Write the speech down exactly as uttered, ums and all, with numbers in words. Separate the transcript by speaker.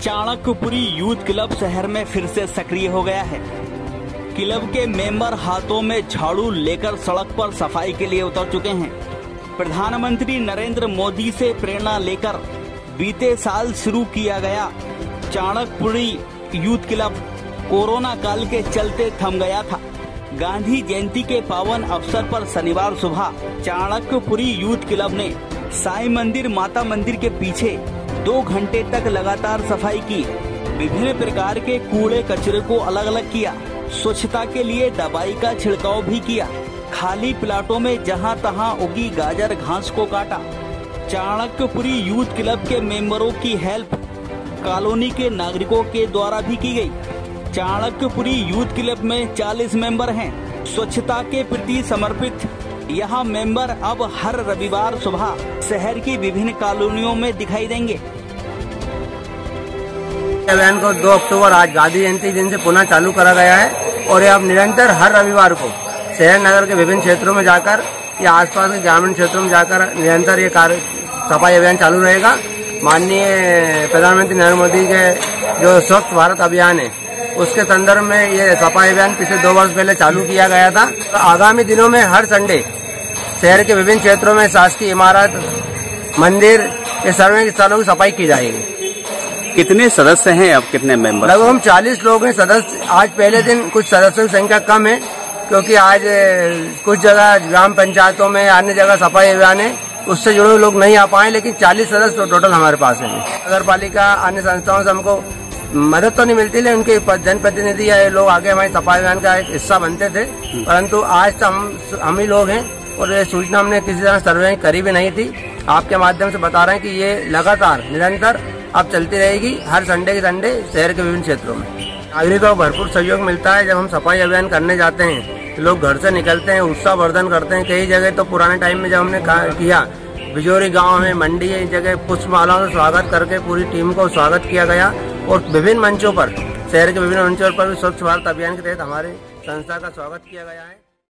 Speaker 1: Chanakyapuri youth club शहर में फिर से सक्रिय हो गया है। क्लब के मेंबर हाथों में झाड़ू लेकर सड़क पर सफाई के लिए उतर चुके हैं। प्रधानमंत्री नरेंद्र मोदी से प्रेरणा लेकर बीते साल शुरू किया गया चाणक्यपुरी यूथ क्लब कोरोना काल के चलते थम गया था। गांधी जयंती के पावन अवसर पर शनिवार सुबह चाणक्यपुरी यूथ क्लब ने साईं मंदिर माता मंदिर के पीछे दो घंटे तक लगातार सफाई की। विभिन्न प्रकार के कूड़े कचरे को अलग अलग किया। स्वच्छता के लिए दवाई का छिड़काव भी किया। खाली प्लाटों में जहां तहां उगी गाजर घास को काटा। चाणक्यपुरी यूथ क्लब के मेंबरों की हेल्प कॉलोनी के नागरिकों के द्वारा भी की गई। चाणक्यपुरी यूथ क्लब में चालीस मेंबर हैं। स्वच्छता के प्रति समर्पित यहाँ मेंबर अब हर रविवार सुबह शहर की विभिन्न कॉलोनियों में दिखाई देंगे।
Speaker 2: अभियान को दो अक्टूबर आज गांधी जयंती दिन से पुनः चालू करा गया है और ये अब निरंतर हर रविवार को शहर नगर के विभिन्न क्षेत्रों में जाकर या आसपास के ग्रामीण क्षेत्रों में जाकर निरंतर ये कार्य सफाई अभियान चालू रहेगा। माननीय प्रधानमंत्री नरेंद्र मोदी के जो स्वच्छ भारत अभियान है उसके संदर्भ में ये सफाई अभियान पिछले दो वर्ष पहले चालू किया गया था। तो आगामी दिनों में हर संडे शहर के विभिन्न क्षेत्रों में शासकीय इमारत, मंदिर, ये सार्वजनिक स्थलों की सफाई की जाएगी।
Speaker 3: कितने सदस्य हैं, अब कितने मेंबर?
Speaker 2: लगभग हम चालीस लोग हैं सदस्य। आज पहले दिन कुछ सदस्यों की संख्या कम है क्योंकि आज कुछ जगह ग्राम पंचायतों में अन्य जगह सफाई अभियान है, उससे जुड़े लोग नहीं आ पाए, लेकिन चालीस सदस्य तो टोटल हमारे पास है। नगर पालिका अन्य संस्थाओं से हमको मदद तो नहीं मिलती, लेकिन उनके जनप्रतिनिधि या लोग आगे हमारे सफाई अभियान का एक हिस्सा बनते थे, परंतु आज तो हम हम ही लोग हैं और ये सूचना हमने किसी तरह सर्वे करी भी नहीं थी। आपके माध्यम से बता रहे हैं कि ये लगातार निरंतर अब चलती रहेगी हर संडे के संडे शहर के विभिन्न क्षेत्रों में। नागरिकों को भरपूर सहयोग मिलता है। जब हम सफाई अभियान करने जाते हैं तो लोग घर से निकलते हैं, उत्साह वर्धन करते हैं। कई जगह तो पुराने टाइम में जब हमने किया बिजोरी गांव में मंडी है, जगह पुष्पमालाओं से स्वागत करके पूरी टीम को स्वागत किया गया और विभिन्न मंचों पर शहर के विभिन्न मंचों पर भी स्वच्छ भारत अभियान के तहत हमारी संस्था का स्वागत किया गया है।